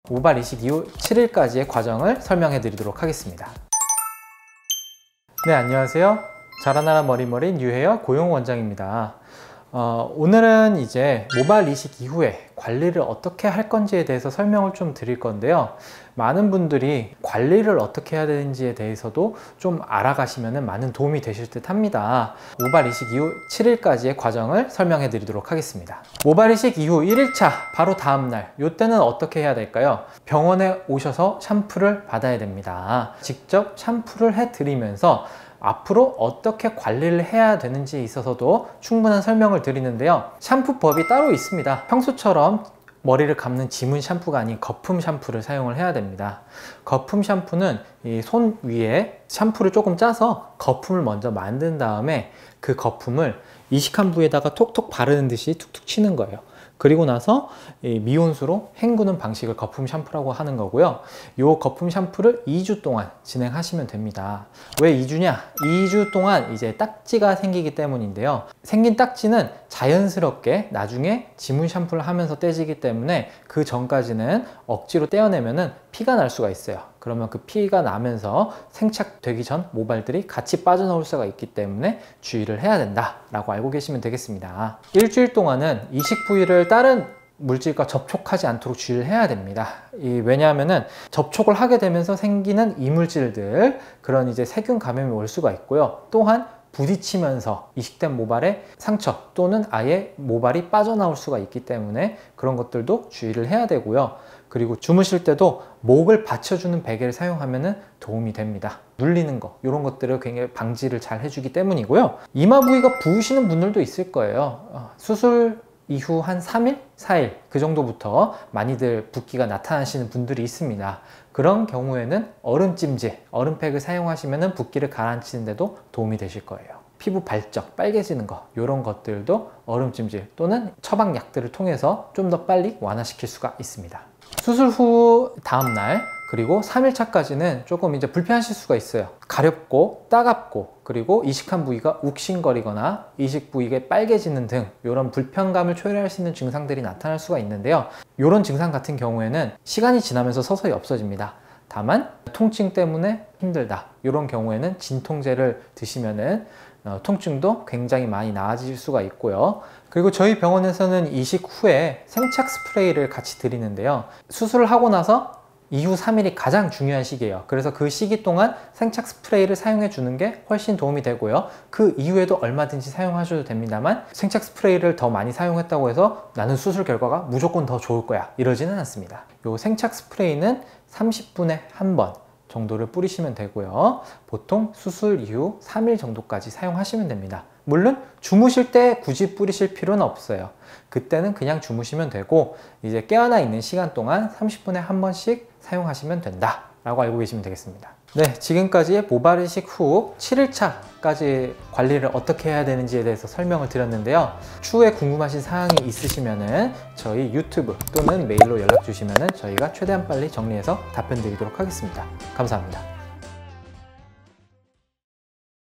모발 이식 이후 7일까지의 과정을 설명해 드리도록 하겠습니다. 네, 안녕하세요. 자라나라 머리머린 유헤어 고용 원장입니다. 오늘은 이제 모발 이식 이후에 관리를 어떻게 할 건지에 대해서 설명을 좀 드릴 건데요. 많은 분들이 관리를 어떻게 해야 되는지에 대해서도 좀 알아가시면 많은 도움이 되실 듯 합니다. 모발 이식 이후 7일까지의 과정을 설명해 드리도록 하겠습니다. 모발 이식 이후 1일차 바로 다음날, 이때는 어떻게 해야 될까요? 병원에 오셔서 샴푸를 받아야 됩니다. 직접 샴푸를 해 드리면서 앞으로 어떻게 관리를 해야 되는지에 있어서도 충분한 설명을 드리는데요. 샴푸법이 따로 있습니다. 평소처럼 머리를 감는 지문 샴푸가 아닌 거품 샴푸를 사용을 해야 됩니다. 거품 샴푸는 이 손 위에 샴푸를 조금 짜서 거품을 먼저 만든 다음에 그 거품을 이식한 부위에다가 톡톡 바르는 듯이 툭툭 치는 거예요. 그리고 나서 미온수로 헹구는 방식을 거품 샴푸라고 하는 거고요. 이 거품 샴푸를 2주 동안 진행하시면 됩니다. 왜 2주냐? 2주 동안 이제 딱지가 생기기 때문인데요. 생긴 딱지는 자연스럽게 나중에 지문 샴푸를 하면서 떼지기 때문에 그 전까지는 억지로 떼어내면은 피가 날 수가 있어요. 그러면 그 피가 나면서 생착되기 전 모발들이 같이 빠져나올 수가 있기 때문에 주의를 해야 된다 라고 알고 계시면 되겠습니다. 일주일 동안은 이식 부위를 다른 물질과 접촉하지 않도록 주의를 해야 됩니다. 왜냐하면은 접촉을 하게 되면서 생기는 이물질들, 그런 이제 세균 감염이 올 수가 있고요. 또한 부딪히면서 이식된 모발에 상처 또는 아예 모발이 빠져나올 수가 있기 때문에 그런 것들도 주의를 해야 되고요. 그리고 주무실 때도 목을 받쳐주는 베개를 사용하면 도움이 됩니다. 눌리는 거, 이런 것들을 굉장히 방지를 잘 해주기 때문이고요. 이마 부위가 부으시는 분들도 있을 거예요. 수술 이후 한 3일, 4일 그 정도부터 많이들 붓기가 나타나시는 분들이 있습니다. 그런 경우에는 얼음찜질, 얼음팩을 사용하시면 붓기를 가라앉히는 데도 도움이 되실 거예요. 피부 발적, 빨개지는 거, 이런 것들도 얼음찜질 또는 처방약들을 통해서 좀 더 빨리 완화시킬 수가 있습니다. 수술 후 다음날 그리고 3일차까지는 조금 이제 불편하실 수가 있어요. 가렵고 따갑고 그리고 이식한 부위가 욱신거리거나 이식 부위가 빨개지는 등 이런 불편감을 초래할 수 있는 증상들이 나타날 수가 있는데요. 이런 증상 같은 경우에는 시간이 지나면서 서서히 없어집니다. 다만 통증 때문에 힘들다, 이런 경우에는 진통제를 드시면은 통증도 굉장히 많이 나아질 수가 있고요. 그리고 저희 병원에서는 이식 후에 생착 스프레이를 같이 드리는데요. 수술을 하고 나서 이후 3일이 가장 중요한 시기예요. 그래서 그 시기 동안 생착 스프레이를 사용해 주는 게 훨씬 도움이 되고요. 그 이후에도 얼마든지 사용하셔도 됩니다만 생착 스프레이를 더 많이 사용했다고 해서 나는 수술 결과가 무조건 더 좋을 거야, 이러지는 않습니다. 이 생착 스프레이는 30분에 한 번 정도를 뿌리시면 되고요. 보통 수술 이후 3일 정도까지 사용하시면 됩니다. 물론 주무실 때 굳이 뿌리실 필요는 없어요. 그때는 그냥 주무시면 되고 이제 깨어나 있는 시간 동안 30분에 한 번씩 사용하시면 된다 라고 알고 계시면 되겠습니다. 네, 지금까지 모발 이식 후 7일차까지 관리를 어떻게 해야 되는지에 대해서 설명을 드렸는데요. 추후에 궁금하신 사항이 있으시면 저희 유튜브 또는 메일로 연락 주시면 저희가 최대한 빨리 정리해서 답변 드리도록 하겠습니다. 감사합니다.